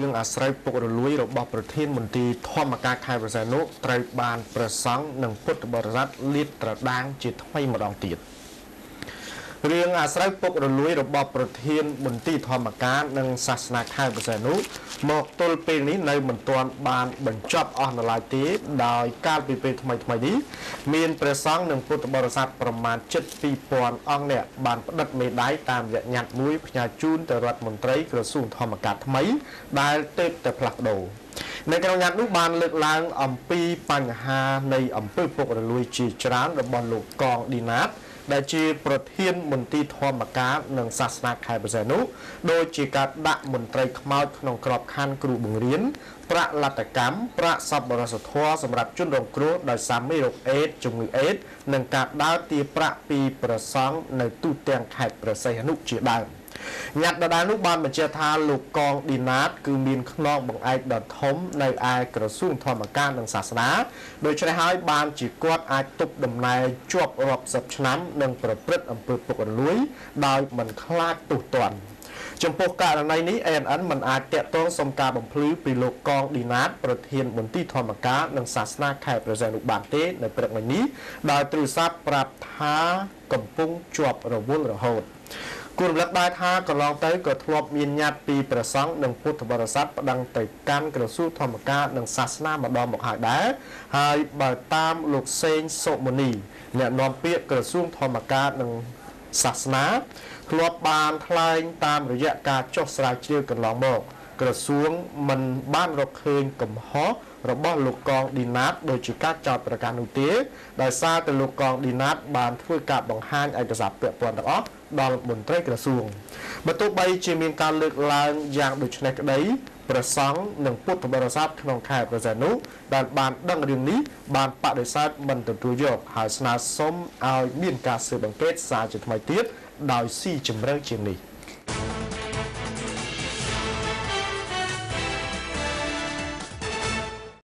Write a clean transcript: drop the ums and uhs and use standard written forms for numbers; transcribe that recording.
រឿងអាស្រ័យពុករលួយរបស់ប្រធានមន្ត្រីធម្មការខេត្តព្រះសីហនុត្រូវបានប្រសង់និងពុទ្ធបរិស័ទលាតត្រដាងជាថ្មីម្ដងទៀតរឿងអាស្រ័យពុករលួយរបស់ប្រធានមន្ត្រីធម្មការនិងសាសនាខេត្តព្រះសីហនុមកទល់ពេលនេះនៅមិនទាន់បានបញ្ចប់អស់នៅឡើយទេដោយកាលពីពេលថ្មីនេះមានព្រះសង្ឃនិងពុទ្ធបរិស័ទប្រមាណជិត 2000 អង្គអ្នកបានផ្តិតមេដាយតាមរយៈញត្តិមួយផ្ញើជូនទៅរដ្ឋមន្ត្រីក្រសួងធម្មការថ្មីដែលទើបតែផ្លាស់ប្ដូរនៅក្នុងញត្តិនោះបានលើកឡើងអំពីបញ្ហានៃអំពើពុករលួយជាច្រើនរបស់លោកកងឌីណាតដែលជាប្រធានមន្ត្រីធម្មការនិងសាសនាខេត្តព្រះសីហនុដោយជាការដាក់មន្ត្រីខ្មោចក្នុងក្របខ័ណ្ឌគ្រូបង្រៀនប្រាក់លទ្ធកម្មប្រាក់សប្បុរសធម៌សម្រាប់ជនរងគ្រោះដោយសារមេរោគអេដជំងឺអេដនិងការដើរទារប្រាក់ពីព្រះសង្ឃនៅទូទាំងខេត្តព្រះសីហនុជាដើមញត្តិដដែលនោះបានបញ្ជាក់ថាលោកកងឌីណាតគឺមានខ្នងបង្អែកដ៏ធំនៅឯក្រសួងធម្មការនិងសាសនាដូច្នេះហើយបានជាគាត់អាចទប់ដំណែងជាប់រាប់សិបឆ្នាំនិងប្រព្រឹត្តអំពើពុករលួយដោយមិនខ្លាចទោសទណ្ឌចំពោះករណីនេះ ANN មិនអាចតាក់ទងសុំការបំភ្លឺពីលោកកងឌីណាតប្រធានមន្ត្រីធម្មការនិងសាសនាខេត្តព្រះសីហនុបានទេនៅព្រឹកមិញនេះដោយទូរស័ព្ទប្រាប់ថាកំពុងជាប់រវល់រហូតគួររំលឹកដែរថាកន្លងទៅក៏ធ្លាប់មានញត្តិពីព្រះសង្ឃនិងពុទ្ធបរិស័ទប្តឹងទៅកាន់ក្រសួងធម្មការនិងសាសនាម្ដងមកហើយដែរហើយបើតាមលោកសេងសុមុនីអ្នកនាំពាក្យក្រសួងធម្មការនិងសាសនាធ្លាប់បានថ្លែងតាមរយៈការចុះស្រាវជ្រាវកន្លងមកក្រសួងមិនបានរកឃើញកំហុសរបស់លោកកងឌីណាតដោយជាការចោទប្រកាន់នោះទេដោយសារតែលោកកងឌីណាតបានធ្វើការបង្ហាញឯកសារពាក់ព័ន្ធទាំងអស់ដល់មន្ត្រីក្រសួងបើទោះបីជាមានការលើកឡើងយ៉ាងដូចនេះក្តីព្រះសង្ឃនិងពុទ្ធបរិស័ទក្នុងខេត្តព្រះសីហនុដែលបានដឹងរឿងនេះបានបដិសេធមិនទទួលយកហើយស្នើសុំឲ្យមានការស៊ើបអង្កេតសារជាថ្មីទៀតដោយស៊ីជម្រៅជាងនេះ